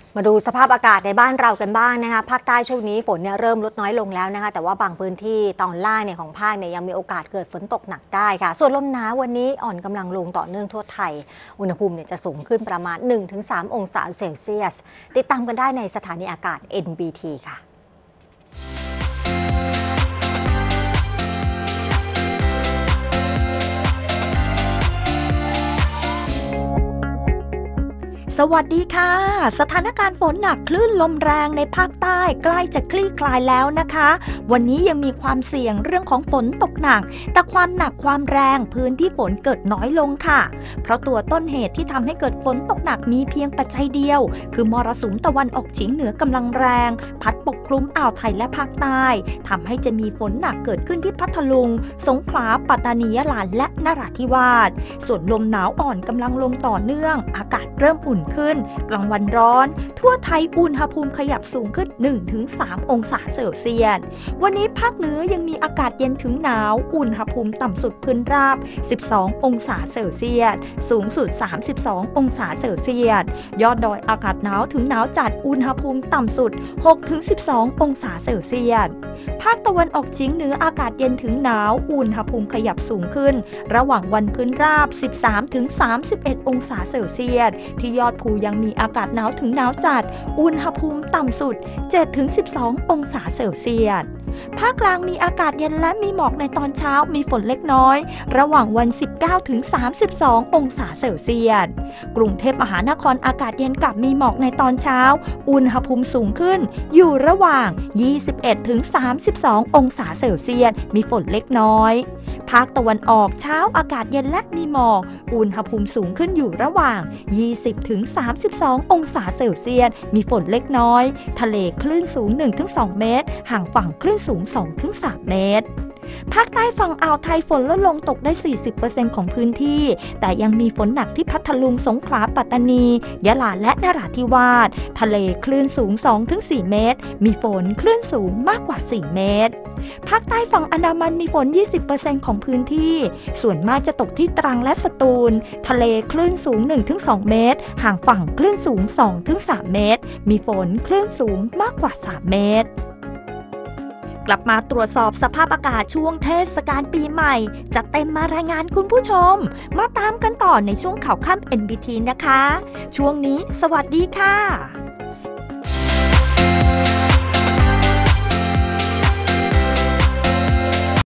มาดูสภาพอากาศในบ้านเรากันบ้างนะคะภาคใต้ช่วงนี้ฝนเนี่ยเริ่มลดน้อยลงแล้วนะคะแต่ว่าบางพื้นที่ตอนล่างเนี่ยของภาคเนี่ยยังมีโอกาสเกิดฝนตกหนักได้ค่ะส่วนลมหนาววันนี้อ่อนกำลังลงต่อเนื่องทั่วไทยอุณหภูมิเนี่ยจะสูงขึ้นประมาณ 1-3 องศาเซลเซียสติดตามกันได้ในสถานีอากาศ NBT ค่ะสวัสดีค่ะสถานการณ์ฝนหนักคลื่นลมแรงในภาคใต้ใกล้จะคลี่คลายแล้วนะคะวันนี้ยังมีความเสี่ยงเรื่องของฝนตกหนักแต่ความหนักความแรงพื้นที่ฝนเกิดน้อยลงค่ะเพราะตัวต้นเหตุที่ทำให้เกิดฝนตกหนักมีเพียงปัจจัยเดียวคือมรสุมตะวันออกเฉียงเหนือกำลังแรงพัดปกคลุมอ่าวไทยและภาคใต้ทำให้จะมีฝนหนักเกิดขึ้นที่พัทลุงสงขลาปัตตานียะลาและนราธิวาสส่วนลมหนาวอ่อนกำลังลงต่อเนื่องอากาศเริ่มอุ่นขึ้นกลางวันร้อนทั่วไทยอุณหภูมิขยับสูงขึ้น 1-3 องศาเซลเซียสวันนี้ภาคเหนือยังมีอากาศเย็นถึงหนาวอุณหภูมิต่ำสุดพื้นราบ12 องศาเซลเซียสสูงสุด32 องศาเซลเซียสยอดดอยอากาศหนาวถึงหนาวจัดอุณหภูมิต่ำสุด 6-12 องศาเซลเซียสภาคตะวันออกเฉียงเหนืออากาศเย็นถึงหนาวอุณหภูมิขยับสูงขึ้นระหว่างวันพื้นราบ 13-31 องศาเซลเซียสที่ยอดภูยังมีอากาศหนาวถึงหนาวจัดอุณหภูมิต่ำสุด 7-12 องศาเซลเซียสภาคกลางมีอากาศเย็นและมีหมอกในตอนเช้ามีฝนเล็กน้อยระหว่างวัน 19-32 องศาเซลเซียสกรุงเทพมหานครอากาศเย็นกับมีหมอกในตอนเช้าอุณหภูมิสูงขึ้นอยู่ระหว่าง 21-32 องศาเซลเซียสมีฝนเล็กน้อยภาคตะวันออกเช้าอากาศเย็นและมีหมอกอุณหภูมิสูงขึ้นอยู่ระหว่าง 20-32 องศาเซลเซียสมีฝนเล็กน้อยทะเลคลื่นสูง 1-2 เมตรห่างฝั่งคลื่นสูง 2-3 เมตรภาคใต้ฝั่งอ่าวไทยฝนลดลงตกได้ 40% ของพื้นที่แต่ยังมีฝนหนักที่พัทลุงสงขลาปัตตานียะลาและนราธิวาสทะเลคลื่นสูง 2-4 เมตรมีฝนคลื่นสูงมากกว่า 4 เมตรภาคใต้ฝั่งอันดามันมีฝน 20% ของพื้นที่ส่วนมากจะตกที่ตรังและสตูลทะเลคลื่นสูง 1-2 เมตรห่างฝั่งคลื่นสูง 2-3 เมตรมีฝนคลื่นสูงมากกว่า 3 เมตรกลับมาตรวจสอบสภาพอากาศช่วงเทศกาลปีใหม่จัดเต็มมารายงานคุณผู้ชมมาตามกันต่อในช่วงข่าวค่ำ NBT นะคะช่วงนี้สวัสดีค่ะ